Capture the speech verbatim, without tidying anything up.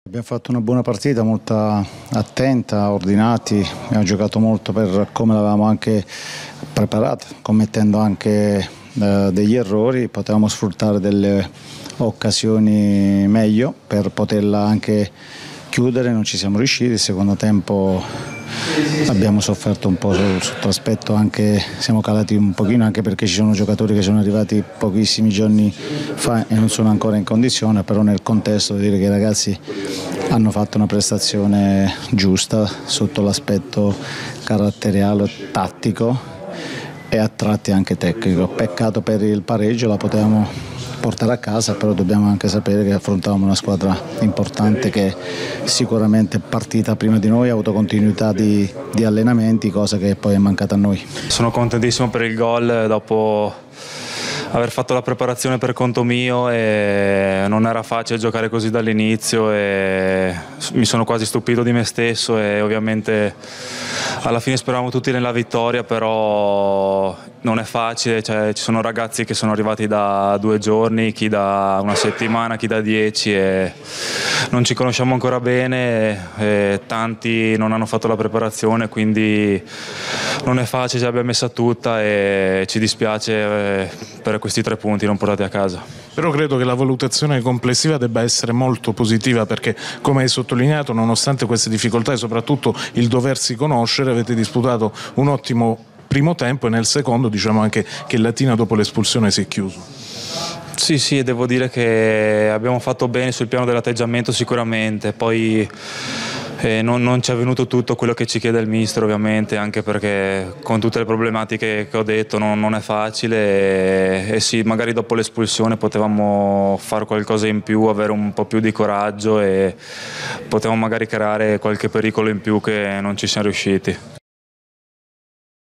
Abbiamo fatto una buona partita, molto attenta, ordinati, abbiamo giocato molto per come l'avevamo anche preparata, commettendo anche eh, degli errori, potevamo sfruttare delle occasioni meglio per poterla anche chiudere, non ci siamo riusciti. Il secondo tempo abbiamo sofferto un po' sotto aspetto, anche siamo calati un pochino anche perché ci sono giocatori che sono arrivati pochissimi giorni fa e non sono ancora in condizione, però nel contesto devo dire che i ragazzi hanno fatto una prestazione giusta sotto l'aspetto caratteriale, tattico e a tratti anche tecnico. Peccato per il pareggio, la potevamo portare a casa, però dobbiamo anche sapere che affrontavamo una squadra importante che sicuramente è partita prima di noi, ha avuto continuità di, di allenamenti, cosa che poi è mancata a noi. Sono contentissimo per il gol dopo aver fatto la preparazione per conto mio e non era facile giocare così dall'inizio e mi sono quasi stupito di me stesso e ovviamente alla fine speravamo tutti nella vittoria, però non è facile, cioè, ci sono ragazzi che sono arrivati da due giorni, chi da una settimana, chi da dieci e non ci conosciamo ancora bene e tanti non hanno fatto la preparazione, quindi non è facile, ce l'abbiamo messa tutta e ci dispiace per questi tre punti non portati a casa. Però credo che la valutazione complessiva debba essere molto positiva perché, come hai sottolineato, nonostante queste difficoltà e soprattutto il doversi conoscere, avete disputato un ottimo primo tempo e nel secondo diciamo anche che il Latina dopo l'espulsione si è chiuso. Sì, sì, devo dire che abbiamo fatto bene sul piano dell'atteggiamento sicuramente, poi eh, non, non ci è venuto tutto quello che ci chiede il mister ovviamente, anche perché con tutte le problematiche che ho detto non, non è facile e, e sì, magari dopo l'espulsione potevamo fare qualcosa in più, avere un po' più di coraggio e potevamo magari creare qualche pericolo in più che non ci siamo riusciti.